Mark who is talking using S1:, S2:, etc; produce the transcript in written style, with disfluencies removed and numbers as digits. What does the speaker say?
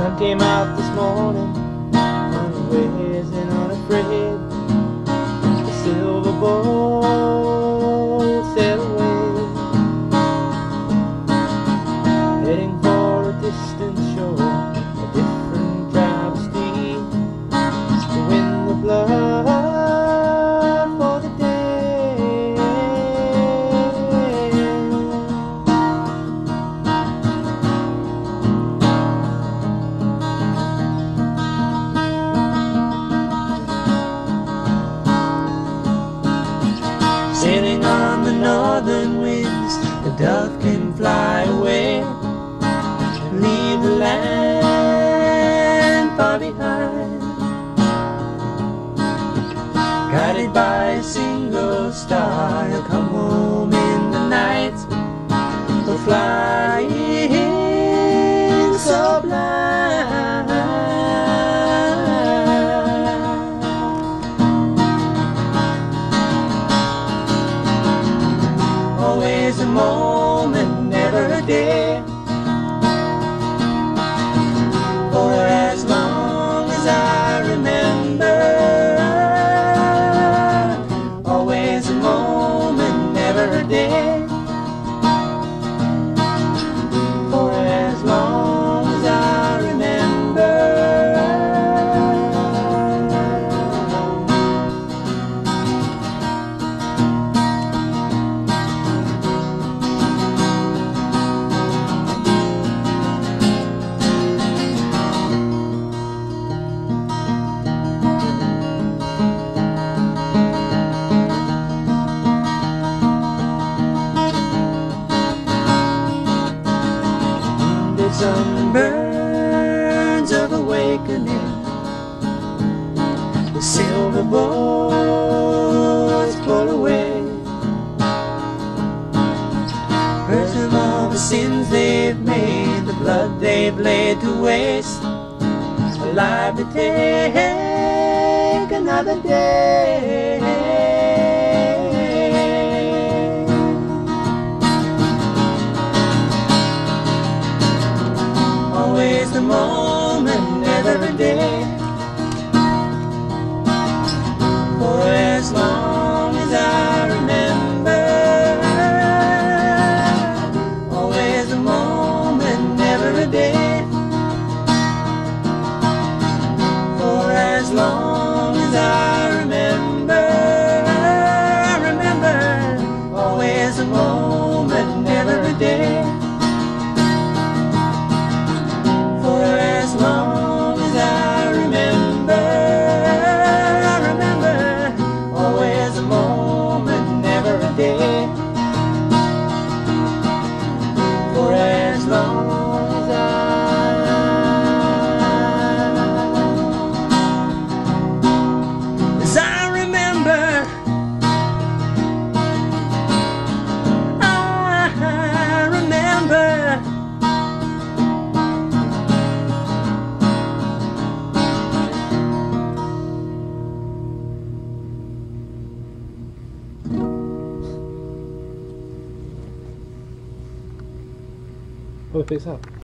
S1: sun came out this morning, unawares and unafraid. The silver boat sailed away, heading for a distant shore, a different travesty, to win the blood for the day. Sailing on the northern winds, the dove can fly away and leave the land far behind. Guided by a single star, he'll come home in the night, for flying so blind. Always a moment, never a day, for as long as I remember. Always a moment, never a day, for as long as I remember. Sunburns of awakening, the silver boats pull away. Hurts of all the sins they've made, the blood they've laid to waste, alive to take another day. Always the moment, never a day, for as long as I remember. Always a moment, never a day, for as long as I remember. Remember, always a moment, never a day, as long as I remember. Remember, always a moment, never a day, for as long as I remember. I remember. Oh, it picks up.